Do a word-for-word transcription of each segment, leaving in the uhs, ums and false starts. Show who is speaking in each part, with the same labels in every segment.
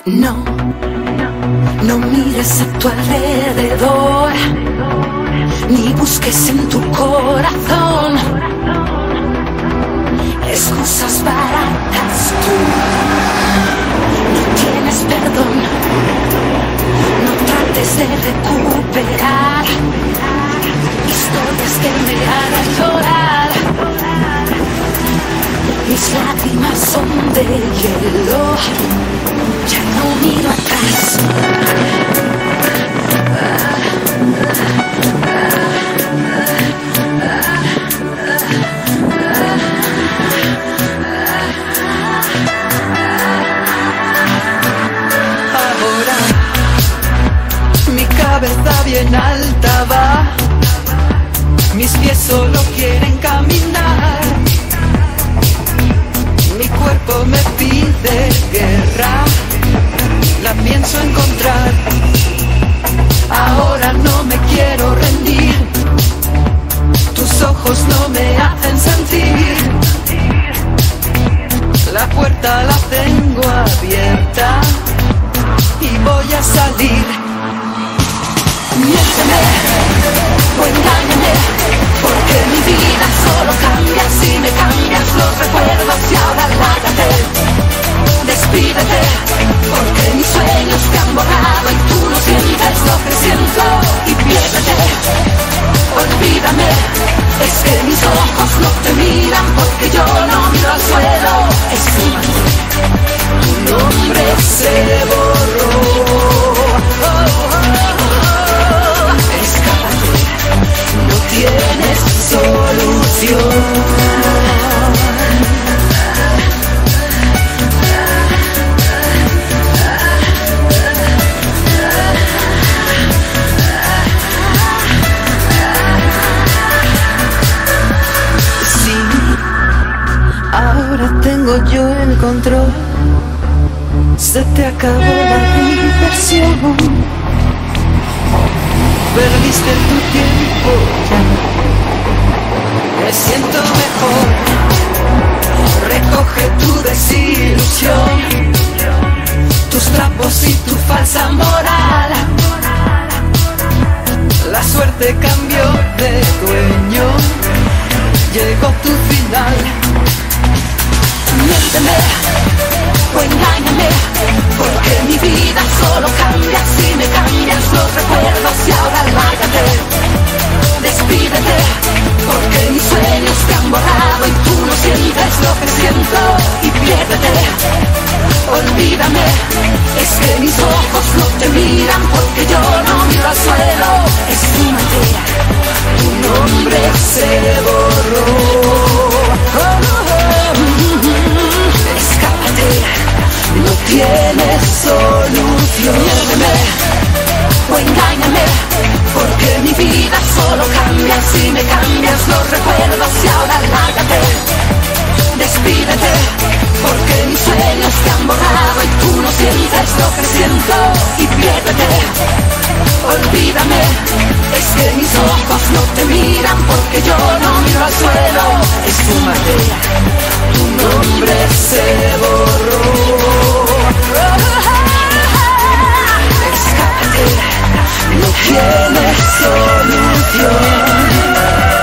Speaker 1: No, no mires a tu alrededor, ni busques en tu corazón excusas baratas. Tú no tienes perdón, no trates de recuperar historias que me hagan llorar. Mis lágrimas son de hielo, ya no miro atrás.
Speaker 2: Ahora mi cabeza bien alta va, mis pies solo quieren caminar. Mi cuerpo me pide guerra, la pienso encontrar. Ahora no me quiero rendir, tus ojos no me hacen sentir. La puerta la tengo abierta y voy a salir.
Speaker 1: Miénteme o engáñame, porque mi vida solo cambia si me cambias los recuerdos. Y ahora lárgate, despídete, porque mis sueños te han borrado y tú no sientes lo que siento. Y piérdete, olvídame, es que mis ojos no te miran porque yo no miro al suelo. Esfúmate, tu nombre se borró. Oh, oh, oh. Escápate, no tienes solución.
Speaker 2: Ahora tengo yo el control, se te acabó la diversión, perdiste tu tiempo ya, me siento mejor. Recoge tu desilusión, tus trapos y tu falsa moral. La suerte cambió de dueño, llegó tu final.
Speaker 1: Miénteme o engáñame, porque mi vida solo cambia si me cambias los recuerdos. Y ahora lárgate, despídete, porque mis sueños te han borrado y tú no sientes lo que siento. Y piérdete, olvídame, es que mis ojos no te miran porque yo no miro al suelo. Esfúmate, tu nombre se borró. Oh, oh, oh. Escápate, no tienes solución. Miénteme o engáñame, porque mi vida solo cambia si me cambias los recuerdos. Y ahora lárgate, despídete, porque mis sueños te han borrado y tú no sientes lo que siento. Y piérdete, olvídame, es que mis ojos no te miran porque yo no miro al suelo. Esfúmate, tu nombre se borró. Escápate, no tienes solución.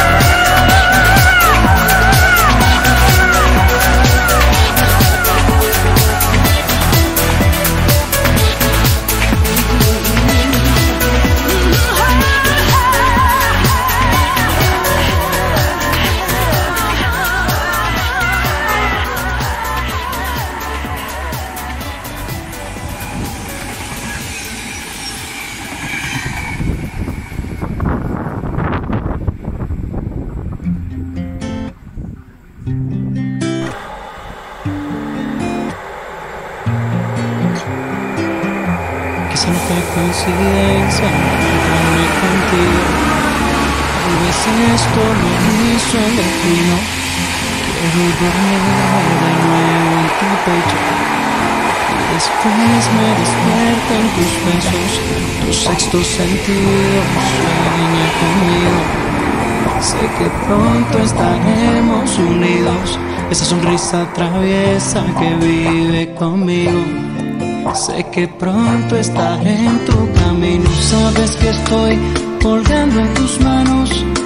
Speaker 3: Coincidencia encontrarme contigo, tal vez esto lo hizo el destino. Quiero dormir de nuevo en tu pecho y después me despierto en tus besos. Tu sexto sentido sueña conmigo, sé que pronto estaremos unidos. Esa sonrisa traviesa que vive conmigo. Sé que pronto estaré en tu camino. Sabes que estoy colgando en tus manos,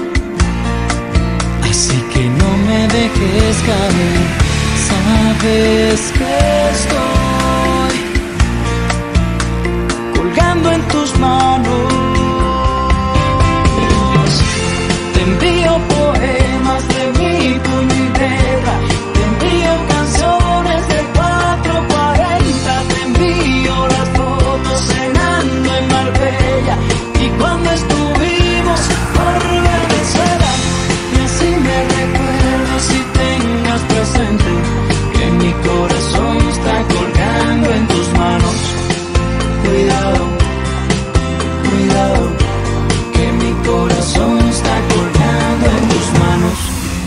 Speaker 3: así que no me dejes caer. Sabes que estoy colgando en tus manos. Te envío poemas de mi puño y letra, te envío canciones de cuatro cuarenta, te envío las fotos cenando en Marbella y cuando estuvimos por Venezuela. Y así me recuerdo si tengas presente que mi corazón está colgando en tus manos. Cuidado, cuidado, que mi corazón está colgando en tus manos.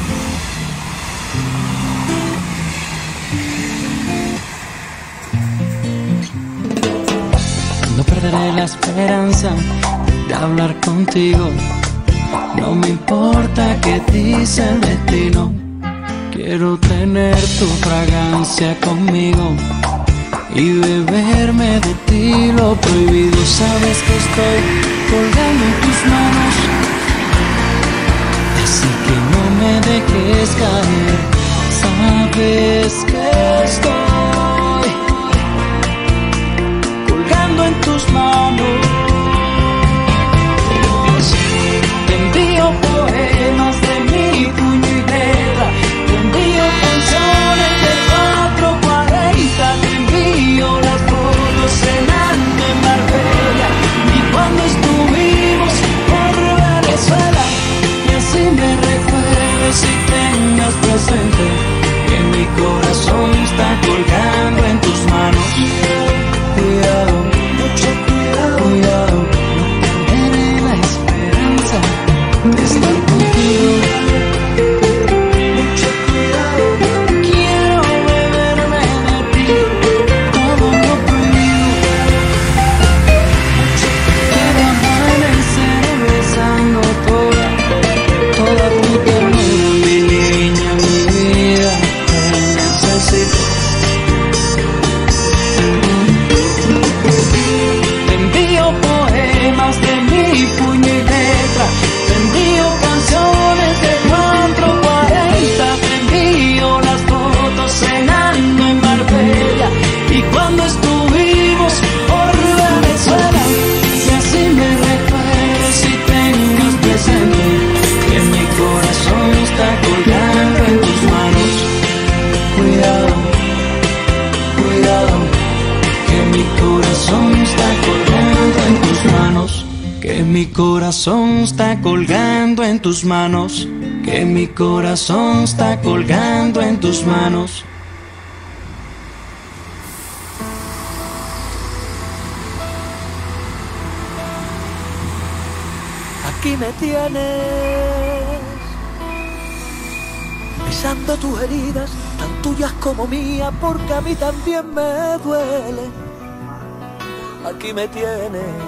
Speaker 3: No perderé la esperanza de hablar contigo. No me importa qué dice el destino. Quiero tener tu fragancia conmigo y beberme de ti lo prohibido. Sabes que estoy colgando en tus manos, así que no me dejes caer. Sabes que estoy colgando en tus manos. Te envío poemas de mi puño y letra, te envío canciones de cuatro cuarenta, te envío las fotos cenando en Marbella y cuando estuvimos por Venezuela. Y así me recuerdo si tengas presente que mi corazón está colgando en tus manos. Cuidado, mucho cuidado, cuidado, no perderé la esperanza de estar contigo. Mucho cuidado, quiero beberme de ti todo lo prohibido. Quiero amanecer besando toda, toda tu ternura, mi niña, mi vida, te necesito. Te envío poemas de mi puño y letra, te envío canciones de cuatro cuarenta, te envío las fotos cenando en Marbella y cuando estuvimos por Venezuela. Y así me recuerdo si tengas presente que mi corazón está colgando en tus manos. Cuidado, cuidado, que mi corazón está colgando en tus manos. Que mi corazón está colgando en tus manos. Que mi corazón está colgando en tus manos.
Speaker 4: Aquí me tienes, besando tus heridas, tan tuyas como mías, porque a mí también me duele. Aquí me tienes,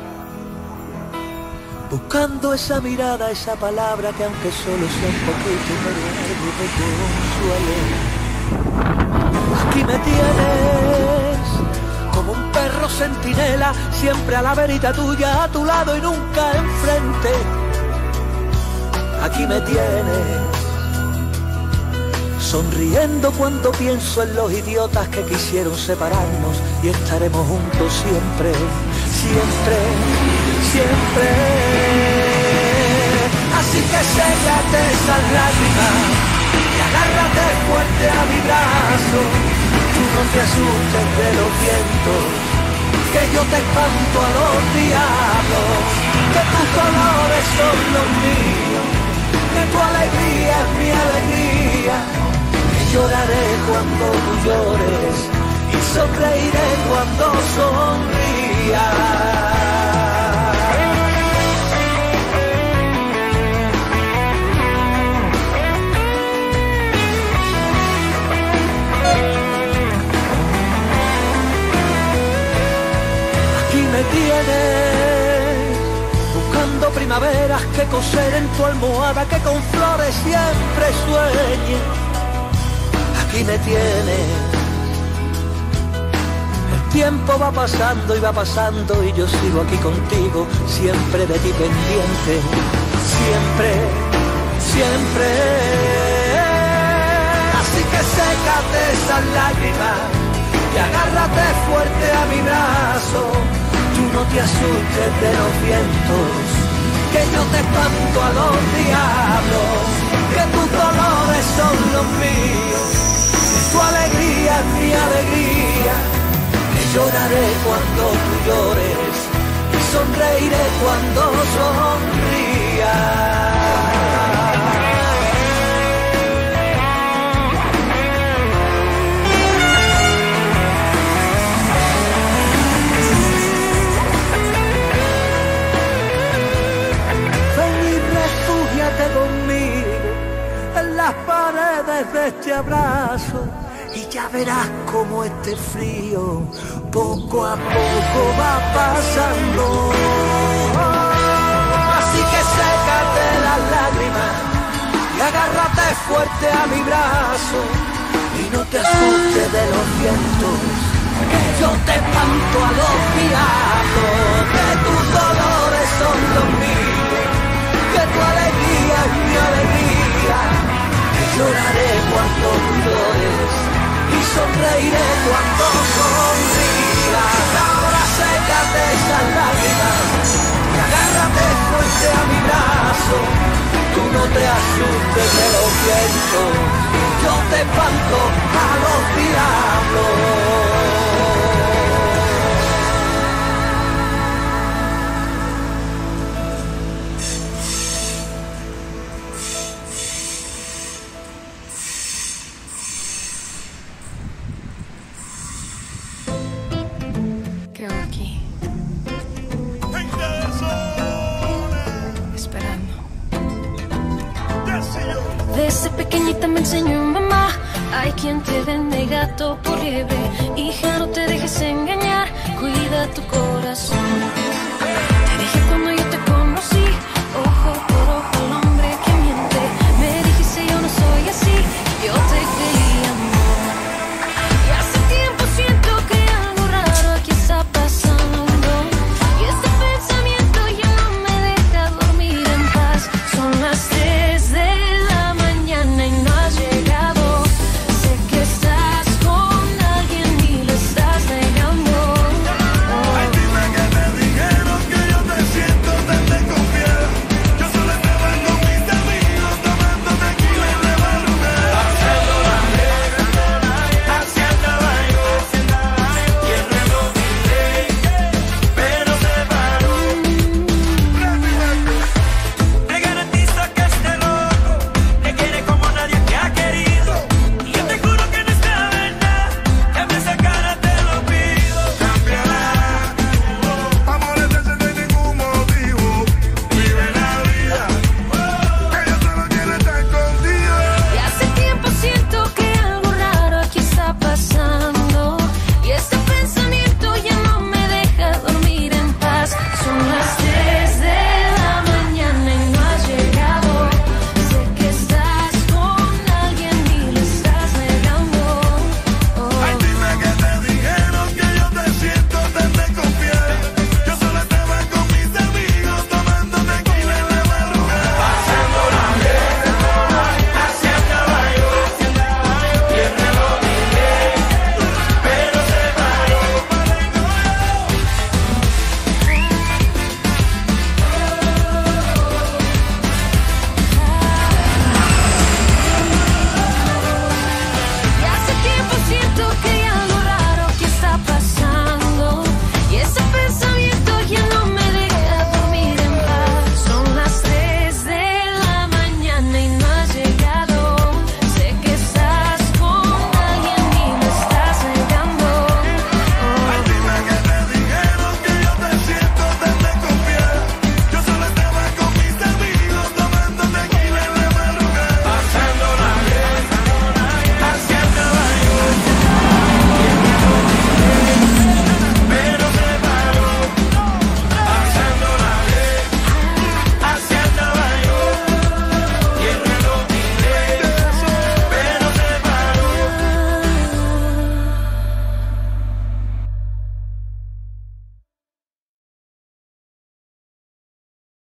Speaker 4: buscando esa mirada, esa palabra que aunque solo sea un poquito me duele, me consuele. Aquí me tienes, como un perro centinela, siempre a la verita tuya, a tu lado y nunca enfrente. Aquí me tienes, sonriendo cuando pienso en los idiotas que quisieron separarnos, y estaremos juntos siempre, siempre, siempre. Así que séllate esas lágrimas y agárrate fuerte a mi brazo. Tú no te asustes de los vientos, que yo te espanto a los diablos, que tus colores son los míos, que tu alegría es mi alegría, que lloraré cuando tú llores y sonreiré cuando sonrías. Tienes, buscando primaveras que coser en tu almohada, que con flores siempre sueñe. Aquí me tienes, el tiempo va pasando y va pasando y yo sigo aquí contigo, siempre de ti pendiente, siempre, siempre. Así que sécate esas lágrimas y agárrate fuerte a mi brazo. Tú no te asustes de los vientos, que yo te espanto a los diablos, que tus dolores son los míos, que tu alegría es mi alegría. Lloraré cuando tú llores y sonreiré cuando sonrías. Ven y refúgiate conmigo en las paredes de este abrazo. Y ya verás cómo este frío poco a poco va pasando. Así que sécate las lágrimas y agárrate fuerte a mi brazo. Y no te asustes de los vientos, que yo te espanto a los diablos, que tus dolores son los míos, que tu alegría es mi alegría. Que lloraré cuando tú llores y sonreiré cuando sonrías. Ahora sécate esas lágrimas y agárrate fuerte a mi brazo. Tú no te asustes de los vientos, yo te espanto a los diablos.
Speaker 5: Desde pequeñita me enseñó mamá, hay quien te vende gato por liebre. Hija, no te dejes engañar, cuida tu corazón. Te dije cuando yo te conocí, ojo